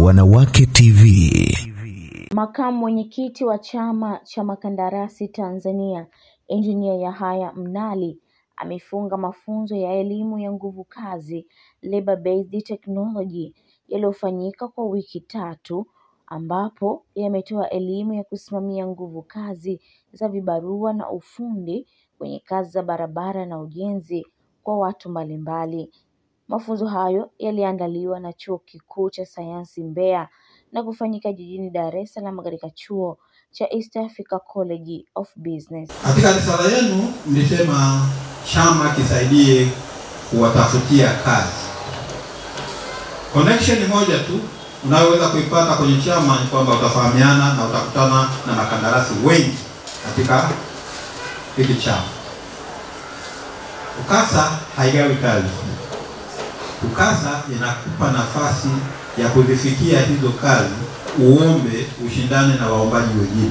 Wanawake TV. Makamu mwenyekiti wa chama cha makandarasi Tanzania, Engineer Yahaya Mnali, amefunga mafunzo ya elimu ya nguvu kazi labor based technology yaliyofanyika kwa wiki 3, ambapo yametoa elimu ya kusimamia nguvu kazi za vibarua na ufundi kwenye kazi za barabara na ujenzi kwa watu mbalimbali. Mafunzo hayo yaliandaliwa na Chuo Kikuu cha Sayansi Mbeya na kufanyika jijini Dar es Salaam katika chuo cha East Africa College of Business. Katika risala yenu mlisema chama kisaidie kuwatafutia kazi. Connection moja tu unayoweza kuipata kwenye chama ni kwamba utafahamiana na utakutana na makandarasi wengi katika hiki chama. UKASA haigawi kazi. UKASA inakupa nafasi ya kuzifikia hizo kazi, uombe ushindane na waombaji wengine.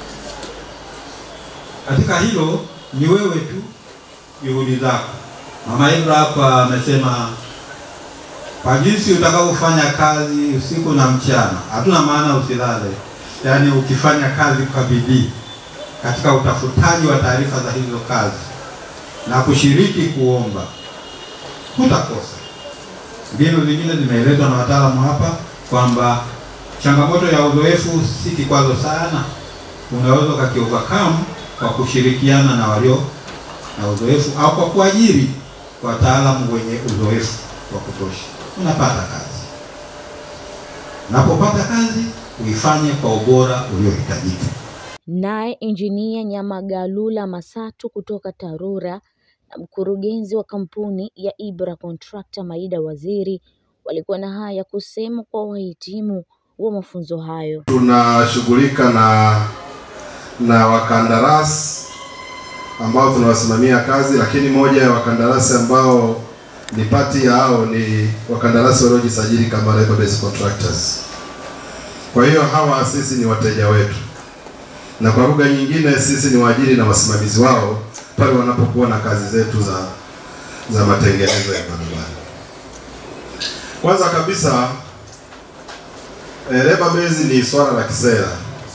Katika hilo ni wewe tu juhudi zako. Mama Ibra hapa amesema kwa jinsi utakavyofanya kazi usiku na mchana, hatuna maana usilale. Yaani ukifanya kazi kwa bidii katika utafutaji wa taarifa za hizo kazi na kushiriki kuomba, hutakosa. Mbinu zingine zimeelezwa na wataalamu hapa kwamba changamoto ya uzoefu si kikwazo sana. Unaweza ukakiovercome kwa kushirikiana na walio na uzoefu au kwa kuajiri wataalamu wenye uzoefu wa kutosha. Unapata kazi. Unapopata kazi uifanye kwa ubora uliohitajika. Naye Engineer Nyamagalula Masatu kutoka TARURA na mkurugenzi wa kampuni ya Ibra Contractor Maida Waziri walikuwa na haya kusema kwa wahitimu wa mafunzo hayo. Tunashughulika na wakandarasi ambao tunawasimamia kazi, lakini moja ya wakandarasi ambao ni pati yao ni wakandarasi waliojisajili kama labor based contractors. Kwa hiyo hawa sisi ni wateja wetu, na kwa lugha nyingine sisi ni waajiri na wasimamizi wao pale wanapokuwa na kazi zetu za matengenezo ya barabara. Kwanza kabisa labor based ni swala la kisera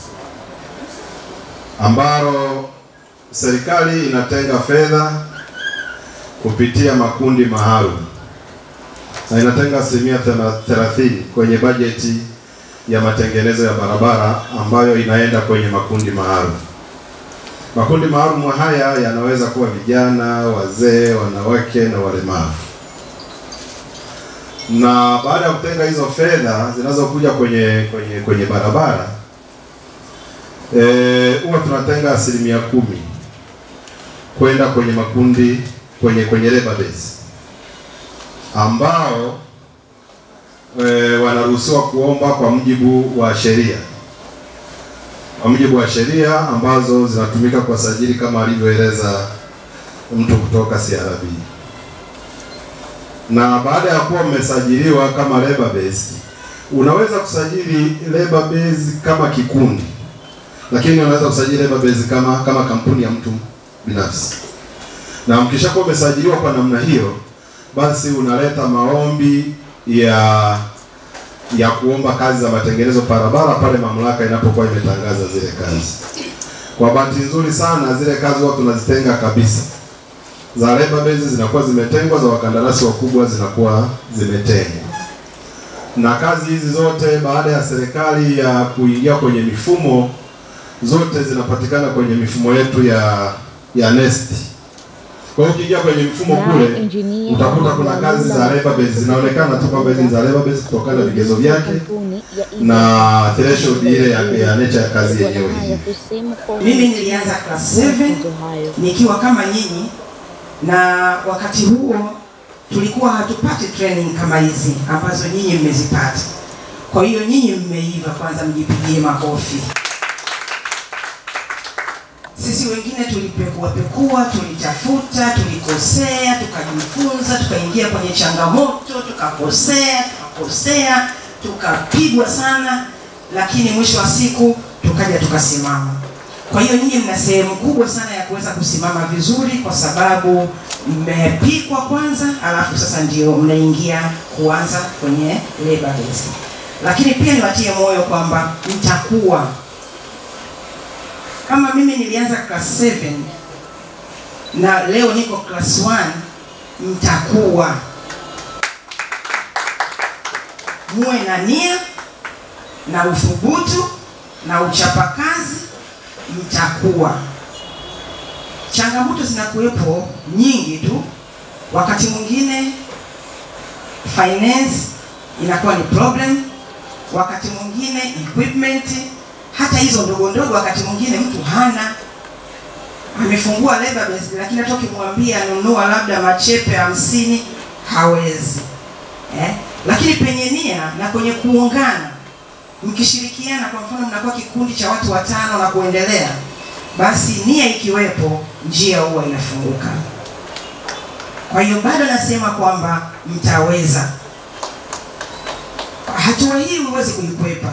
ambalo serikali inatenga fedha kupitia makundi maalum na inatenga 30% kwenye bajeti ya matengenezo ya barabara ambayo inaenda kwenye makundi maalum. Makundi maalum haya yanaweza kuwa vijana, wazee, wanawake na walemavu. Na baada ya kutenga hizo fedha zinazokuja kwenye barabara, huwa tunatenga 10% kwenda kwenye makundi kwenye labor base ambao wanaruhusiwa kuomba kwa mujibu wa sheria. Kwa mujibu wa sheria ambazo zinatumika kwa sajili kama alivyoeleza mtu kutoka CRB. Na baada ya kuwa umesajiliwa kama labor base, unaweza kusajili labor base kama kikundi, lakini unaweza kusajili labor base kama kampuni ya mtu binafsi. Na mkishakuwa umesajiliwa kwa namna hiyo, basi unaleta maombi ya kuomba kazi za matengenezo barabara pale mamlaka inapokuwa imetangaza zile kazi. Kwa bahati nzuri sana zile kazi watu tunazitenga kabisa. Za labor base zinakuwa zimetengwa, za wakandarasi wakubwa zinakuwa zimetengwa. Na kazi hizi zote baada ya serikali ya kuingia kwenye mifumo, zote zinapatikana kwenye mifumo yetu ya NeST. Kwa hiyo ukiingia kwenye mfumo kule utakuta kuna kazi za labor base zinaonekana tu kwamba hizi za labor base kutokana na vigezo vyake na threshold ile ya nature ya kazi yenyewe. Mimi nilianza class 7 nikiwa kama nyinyi, na wakati huo tulikuwa hatupati training kama hizi ambazo nyinyi mmezipata. Kwa hiyo nyinyi mmeiva, kwanza mjipigie makofi. Sisi wengine tulipekua, tulitafuta, tulikosea, tukajifunza, tukaingia kwenye changamoto, tukakosea, tukapigwa sana, lakini mwisho wa siku tukaja tukasimama. Kwa hiyo nyinyi mna sehemu kubwa sana ya kuweza kusimama vizuri, kwa sababu mmepikwa kwanza, alafu sasa ndio mnaingia kuanza kwenye labor base. lakini pia niwatie moyo kwamba mtakuwa. Kama mimi nilianza class 7 na leo niko class 1, mtakuwa. Muwe na nia na uthubutu na uchapakazi, mtakuwa. Changamoto zinakuwepo nyingi tu. Wakati mwingine finance inakuwa ni problem, wakati mwingine equipment, hata hizo ndogo ndogo wakati mwingine mtu hana. Amefungua labor base lakini hata ukimwambia nunua labda machepe 50 hawezi. Lakini penye nia na kwenye kuungana, mkishirikiana, kwa mfano mnakuwa kikundi cha watu 5 na kuendelea, basi nia ikiwepo njia huwa inafunguka. Kwa hiyo bado nasema kwamba mtaweza. Hatua hii huwezi kuikwepa.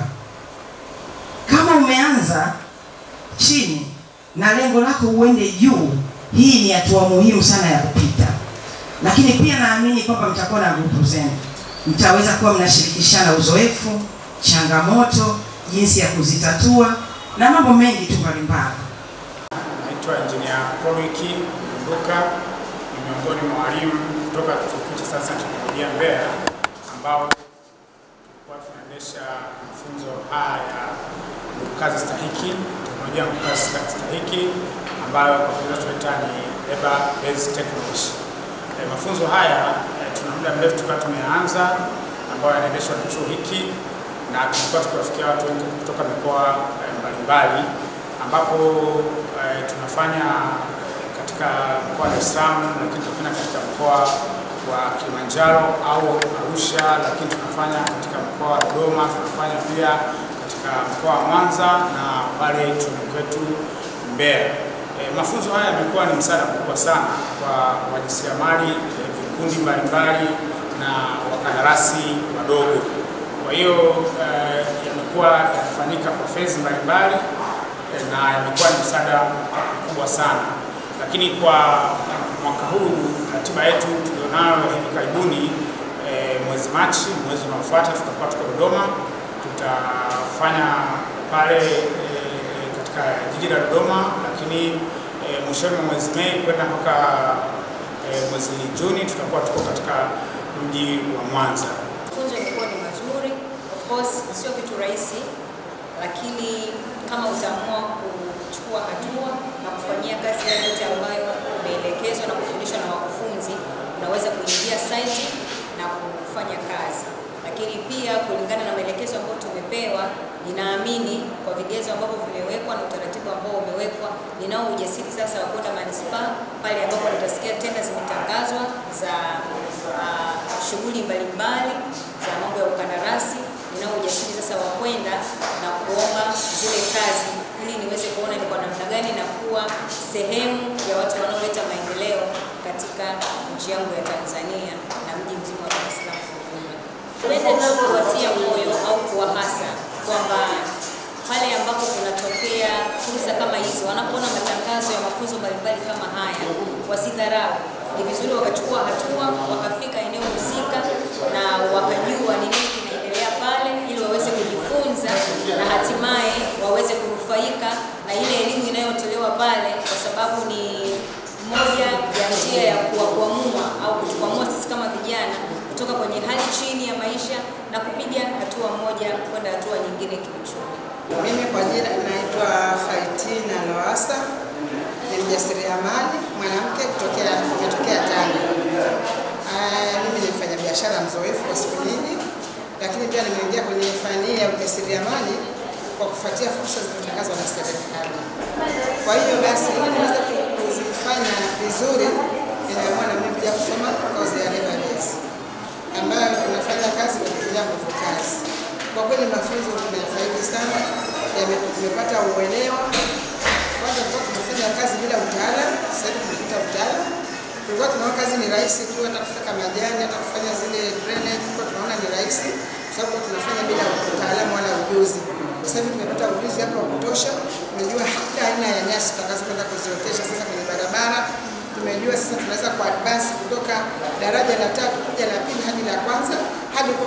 Kama umeanza chini na lengo lako uende juu, hii ni hatua muhimu sana ya kupita. Lakini pia naamini kwamba mtakuwa na grupu zenu. Mtaweza kuwa mnashirikishana uzoefu, changamoto, jinsi ya kuzitatua na mambo mengi tu mbalimbali. Naitwa Engineer Kolwiki Nduka, ni miongoni mwa walimu kutoka Chuo Kikuu cha Sayansi na Teknolojia Mbeya ambao tulikuwa tunaendesha mafunzo haya ya kazi stahiki, teknolojia ya kazi stahiki ambayo kwa Kiingereza tunaita ni Labor Based Technology. Mafunzo haya tuna muda mrefu tulikuwa tumeanza ambayo yanaendeshwa na chuo hiki, na tulikuwa tukiwafikia watu wengi kutoka mikoa mbalimbali, ambapo tunafanya katika mkoa wa Dar es Salaam, lakini tunafanya katika mkoa wa Kilimanjaro au Arusha, lakini tunafanya katika mkoa wa Dodoma, tunafanya pia katika mkoa wa Mwanza na pale chuoni kwetu Mbeya. Mafunzo haya yamekuwa ni msaada mkubwa sana kwa wajasiriamali, vikundi mbalimbali na wakandarasi wadogo. Kwa hiyo yamekuwa yanafanyika kwa fezi mbalimbali na yamekuwa ni msaada mkubwa sana. Lakini kwa mwaka huu ratiba yetu tulionayo hivi karibuni, mwezi Machi, mwezi unaofuata tutakuwa tuko Dodoma. Tutafanya pale katika jiji la Dodoma, lakini mwishoni mwa mwezi Mei kwenda mpaka mwezi Juni tutakuwa tuko katika mji wa Mwanza. Mafunzo yalikuwa ni mazuri, of course sio kitu rahisi, lakini kama utaamua kuchukua hatua na kufanyia kazi yale yote ambayo umeelekezwa na kufundishwa na wakufunzi, unaweza kuingia site na kufanya kazi. Lakini pia kulingana na maelekezo ambayo tumepewa, ninaamini kwa vigezo ambavyo vimewekwa na utaratibu ambao umewekwa, ninao ujasiri sasa wa kwenda manispaa pale ambapo nitasikia tenda zimetangazwa za shughuli mbalimbali za mambo ya ukandarasi. Ninao ujasiri sasa wa kwenda na kuomba zile kazi ili niweze kuona ni kwa namna gani na kuwa sehemu ya watu wanaoleta maendeleo katika nchi yangu ya Tanzania na mji mzima wa Dar es Salaam. Napenda kuwatia moyo au kuwahasa kwamba pale ambapo kunatokea fursa kama hizo, wanapoona matangazo ya mafunzo mbalimbali kama haya, wasidharau. Ni vizuri wakachukua hatua, wakafika eneo husika na wakajua ni nini kinaendelea pale, ili waweze kujifunza na hatimaye waweze kunufaika na ile elimu inayotolewa pale, kwa sababu ni moja ya njia ya kuamua au kutuamua sisi kama vijana kutoka kwenye hali chini ya maisha na kupiga hatua moja kwenda hatua nyingine kiuchumi. Mimi kwa jina naitwa Faitina Loasa, ni mjasiriamali mwanamke kutokea Tanga. Mimi ni mfanyabiashara mzoefu kwa siku nyingi, lakini pia nimeingia kwenye fani ya ujasiriamali kwa kufuatia fursa zilizotangazwa na serikali. Kwa hiyo basi ili niweze kuzifanya vizuri, nimeamua na mimi kuja kusoma kozi ya Labor Based ambayo tunafanya kazi kwa kutumia nguvu kazi. Kwa kweli mafunzo tumefaidi sana, tumepata uelewa. Kwanza tulikuwa tunafanya kazi bila utaalamu, sasa tumepata utaalamu. Tulikuwa tunaona kazi ni rahisi tu, hata kufika majani, hata kufanya zile drainage, kwa tunaona ni rahisi kwa sababu tunafanya bila utaalamu wala ujuzi. Sasa hivi tumepata ujuzi hapa wa kutosha, tumejua hata aina ya nyasi tutakazokwenda kuziotesha sasa kwenye barabara. Tumejua sasa tunaweza ku advance kutoka daraja la 3 kuja la 2 hadi la kwanza hadi kwa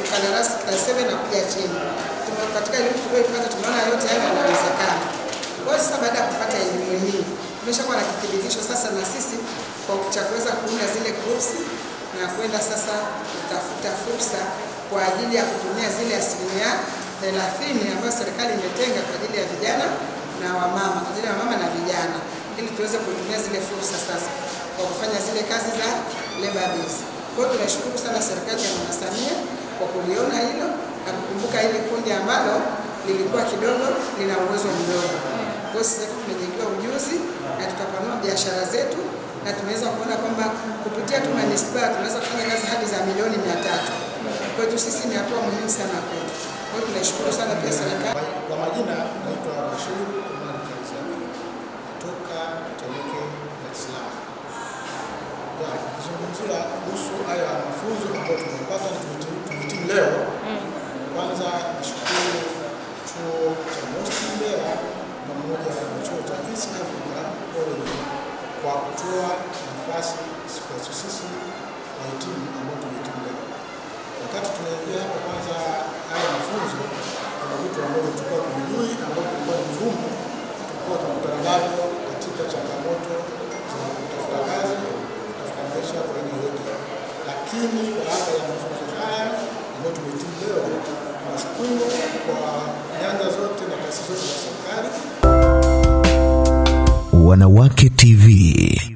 mkandarasi class 7 na kuja chini. Katika elimu tuliyoipata tumeona yote haya yanawezekana. Kwa hiyo sasa baada ya kupata elimu hii tumeshakuwa na kithibitisho sasa na sisi cha kuweza kuunda zile groups na kwenda sasa kutafuta fursa kwa ajili ya kutumia zile 30% ambayo serikali imetenga kwa ajili ya vijana na wamama, kwa ajili ya wamama na vijana, ili tuweze kutumia zile fursa sasa kwa kufanya zile kazi za labor base. Kwa hiyo tunashukuru sana serikali ya Mama Samia kwa kuliona hilo na kukumbuka ile kundi ambalo lilikuwa kidogo lina uwezo mdogo. Kwa hiyo sasa tumejengewa ujuzi na tutapanua biashara zetu na tumeweza kuona kwamba kupitia tu manispaa tunaweza kufanya kazi hadi za milioni 300. Kwa hiyo sisi ni hatua muhimu sana kwetu. Kwa hiyo tunashukuru sana pia serikali. Kwa majina naitwa Bashir Omar Kaiza kutoka Temeke, Dar es Salaam. Kizungumzia kuhusu haya mafunzo ambayo tumepata na tumehitimu leo. Kwanza nishukuru chuo cha Most Mbeya pamoja na chuo cha East Africa kwa kutoa nafasi kwa sisi wahitimu ambao tumehitimu leo. Wakati tunaingia hapo kwanza haya mafunzo, kuna vitu ambavyo tulikuwa tumejui ambavyo vilikuwa ni vigumu, tulikuwa tunakutana navyo katika changamoto za kutafuta kazi, kutafuta maisha kwa aina yote. Lakini baada ya mafunzo haya ambayo tumehitimu leo, tunashukuru kwa nyanja zote na taasisi zote za serikali. Wanawake TV.